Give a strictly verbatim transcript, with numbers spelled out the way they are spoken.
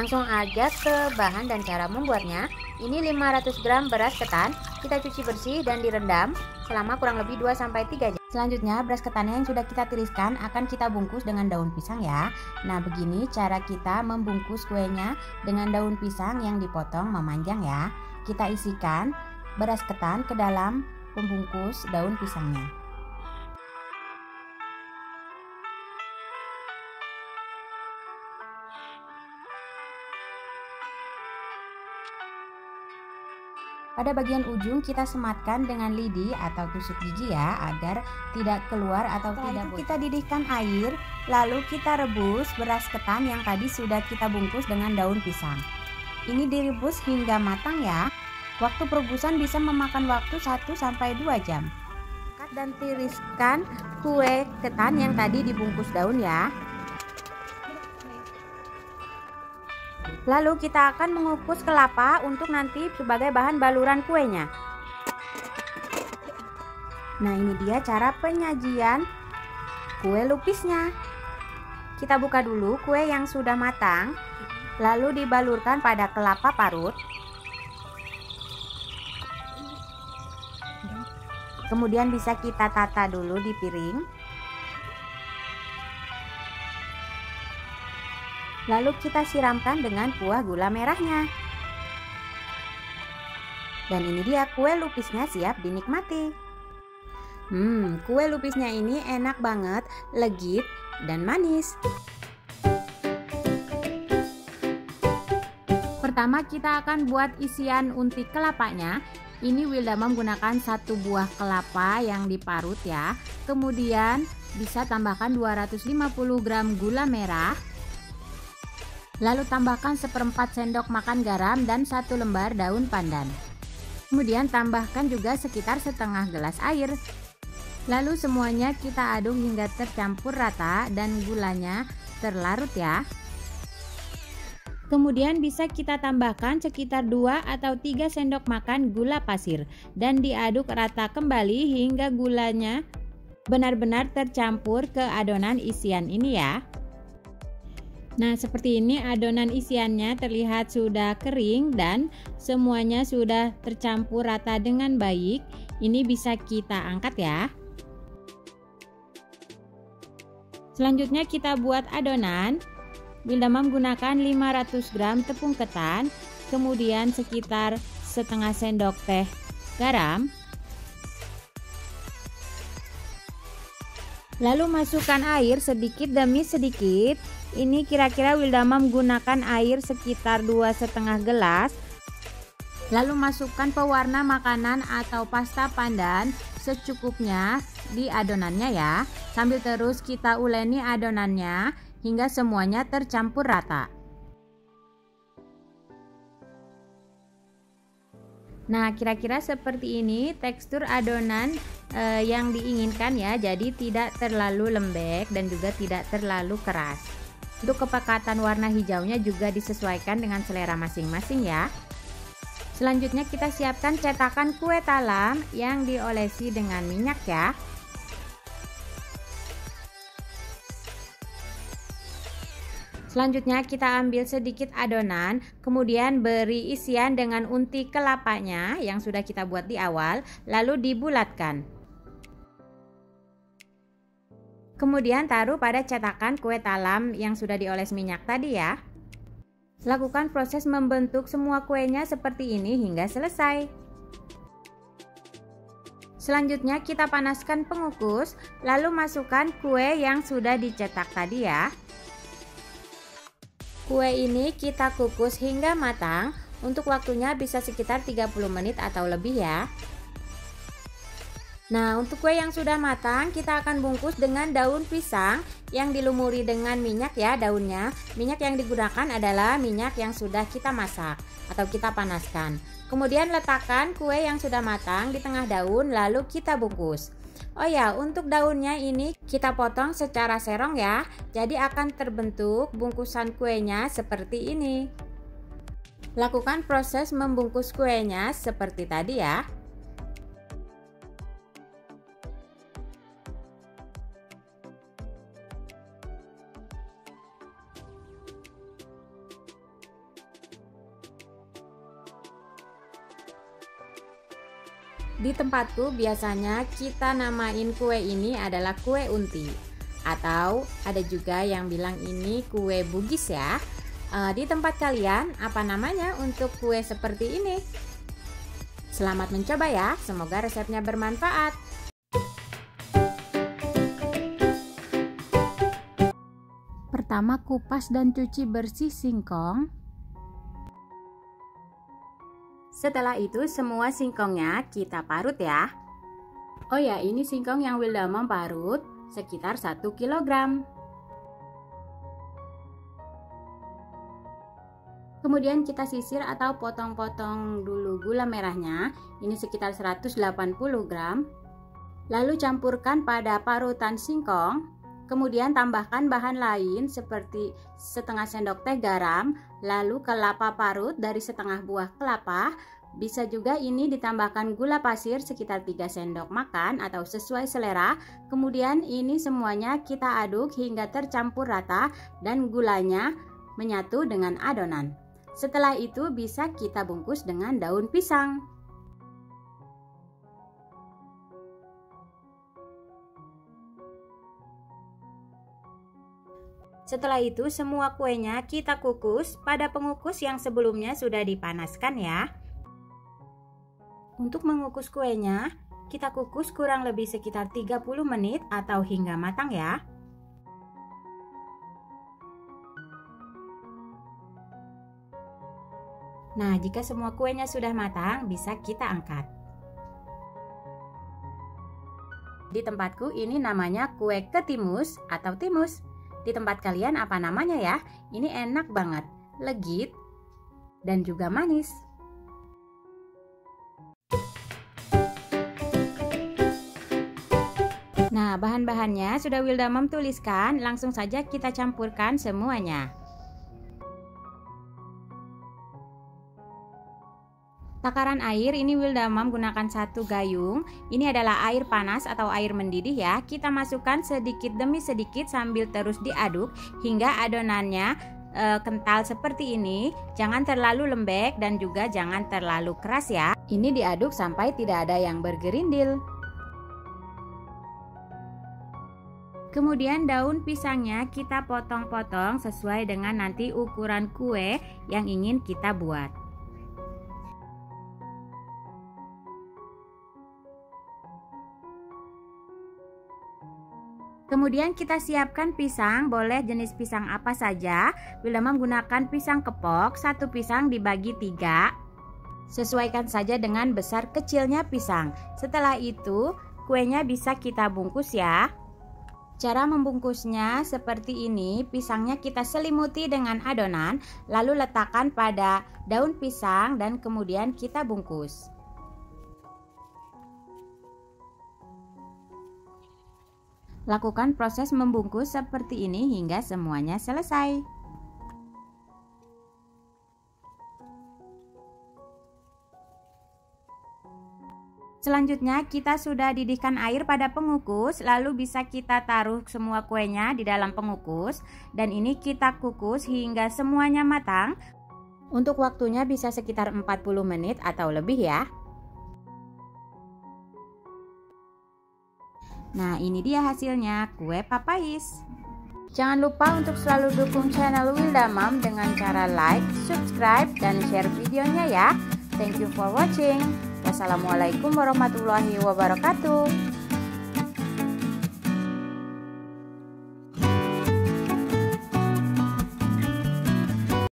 Langsung aja ke bahan dan cara membuatnya. Ini lima ratus gram beras ketan, kita cuci bersih dan direndam selama kurang lebih dua sampai tiga jam. Selanjutnya beras ketannya yang sudah kita tiriskan akan kita bungkus dengan daun pisang ya. Nah, begini cara kita membungkus kuenya dengan daun pisang yang dipotong memanjang ya. Kita isikan beras ketan ke dalam pembungkus daun pisangnya. Pada bagian ujung kita sematkan dengan lidi atau tusuk gigi ya, agar tidak keluar atau Setelah tidak bocor. Kita didihkan air, lalu kita rebus beras ketan yang tadi sudah kita bungkus dengan daun pisang. Ini direbus hingga matang ya. Waktu perebusan bisa memakan waktu satu sampai dua jam. Cut dan tiriskan kue ketan yang tadi dibungkus daun ya. Lalu kita akan mengukus kelapa untuk nanti sebagai bahan baluran kuenya. Nah, ini dia cara penyajian kue lupisnya. Kita buka dulu kue yang sudah matang, lalu dibalurkan pada kelapa parut. Kemudian bisa kita tata dulu di piring. Lalu kita siramkan dengan kuah gula merahnya. Dan ini dia kue lupisnya siap dinikmati. Hmm, kue lupisnya ini enak banget, legit dan manis. Pertama kita akan buat isian unti kelapanya. Ini Wilda menggunakan satu buah kelapa yang diparut ya. Kemudian bisa tambahkan dua ratus lima puluh gram gula merah. Lalu tambahkan seperempat sendok makan garam dan satu lembar daun pandan. Kemudian tambahkan juga sekitar setengah gelas air. Lalu semuanya kita aduk hingga tercampur rata dan gulanya terlarut ya. Kemudian bisa kita tambahkan sekitar dua atau tiga sendok makan gula pasir dan diaduk rata kembali hingga gulanya benar-benar tercampur ke adonan isian ini ya. Nah, seperti ini adonan isiannya terlihat sudah kering dan semuanya sudah tercampur rata dengan baik. Ini bisa kita angkat ya. Selanjutnya kita buat adonan. Wilda menggunakan lima ratus gram tepung ketan, kemudian sekitar setengah sendok teh garam. Lalu masukkan air sedikit demi sedikit. Ini kira-kira Wilda menggunakan air sekitar dua setengah gelas. Lalu masukkan pewarna makanan atau pasta pandan secukupnya di adonannya ya. Sambil terus kita uleni adonannya hingga semuanya tercampur rata. Nah, kira-kira seperti ini tekstur adonan eh, yang diinginkan ya. Jadi tidak terlalu lembek dan juga tidak terlalu keras. Untuk kepekatan warna hijaunya juga disesuaikan dengan selera masing-masing ya. Selanjutnya kita siapkan cetakan kue talam yang diolesi dengan minyak ya. Selanjutnya kita ambil sedikit adonan, kemudian beri isian dengan unti kelapanya yang sudah kita buat di awal, lalu dibulatkan. Kemudian taruh pada cetakan kue talam yang sudah dioles minyak tadi ya. Lakukan proses membentuk semua kuenya seperti ini hingga selesai. Selanjutnya kita panaskan pengukus, lalu masukkan kue yang sudah dicetak tadi ya. Kue ini kita kukus hingga matang. Untuk waktunya bisa sekitar tiga puluh menit atau lebih ya. Nah, untuk kue yang sudah matang kita akan bungkus dengan daun pisang yang dilumuri dengan minyak ya daunnya. Minyak yang digunakan adalah minyak yang sudah kita masak atau kita panaskan. Kemudian letakkan kue yang sudah matang di tengah daun lalu kita bungkus. Oh ya, untuk daunnya ini kita potong secara serong ya. Jadi akan terbentuk bungkusan kuenya seperti ini. Lakukan proses membungkus kuenya seperti tadi ya. Di tempatku biasanya kita namain kue ini adalah kue unti, atau ada juga yang bilang ini kue bugis ya. E, di tempat kalian apa namanya untuk kue seperti ini? Selamat mencoba ya, semoga resepnya bermanfaat. Pertama, kupas dan cuci bersih singkong. Setelah itu semua singkongnya kita parut ya. Oh ya, ini singkong yang Wilda Mom parut sekitar satu kilogram. Kemudian kita sisir atau potong-potong dulu gula merahnya. Ini sekitar seratus delapan puluh gram. Lalu campurkan pada parutan singkong. Kemudian tambahkan bahan lain seperti setengah sendok teh garam, lalu kelapa parut dari setengah buah kelapa. Bisa juga ini ditambahkan gula pasir sekitar tiga sendok makan atau sesuai selera. Kemudian ini semuanya kita aduk hingga tercampur rata dan gulanya menyatu dengan adonan. Setelah itu bisa kita bungkus dengan daun pisang. Setelah itu semua kuenya kita kukus pada pengukus yang sebelumnya sudah dipanaskan ya. Untuk mengukus kuenya, kita kukus kurang lebih sekitar tiga puluh menit atau hingga matang ya. Nah, jika semua kuenya sudah matang, bisa kita angkat. Di tempatku ini namanya kue ketimus atau timus. Di tempat kalian apa namanya ya? Ini enak banget, legit, dan juga manis. Nah, bahan-bahannya sudah Wilda Mom tuliskan, langsung saja kita campurkan semuanya. Takaran air ini Wilda Mom gunakan satu gayung. Ini adalah air panas atau air mendidih ya. Kita masukkan sedikit demi sedikit sambil terus diaduk hingga adonannya e, kental seperti ini. Jangan terlalu lembek dan juga jangan terlalu keras ya. Ini diaduk sampai tidak ada yang bergerindil. Kemudian daun pisangnya kita potong-potong sesuai dengan nanti ukuran kue yang ingin kita buat. Kemudian kita siapkan pisang, boleh jenis pisang apa saja. Wilda Mom menggunakan pisang kepok, satu pisang dibagi tiga. Sesuaikan saja dengan besar kecilnya pisang. Setelah itu, kuenya bisa kita bungkus ya. Cara membungkusnya seperti ini, pisangnya kita selimuti dengan adonan, lalu letakkan pada daun pisang dan kemudian kita bungkus. Lakukan proses membungkus seperti ini hingga semuanya selesai. Selanjutnya kita sudah didihkan air pada pengukus, lalu bisa kita taruh semua kuenya di dalam pengukus dan ini kita kukus hingga semuanya matang. Untuk waktunya bisa sekitar empat puluh menit atau lebih ya. Nah, ini dia hasilnya kue papais. Jangan lupa untuk selalu dukung channel Wilda Mom dengan cara like, subscribe, dan share videonya ya. Thank you for watching. Wassalamualaikum warahmatullahi wabarakatuh.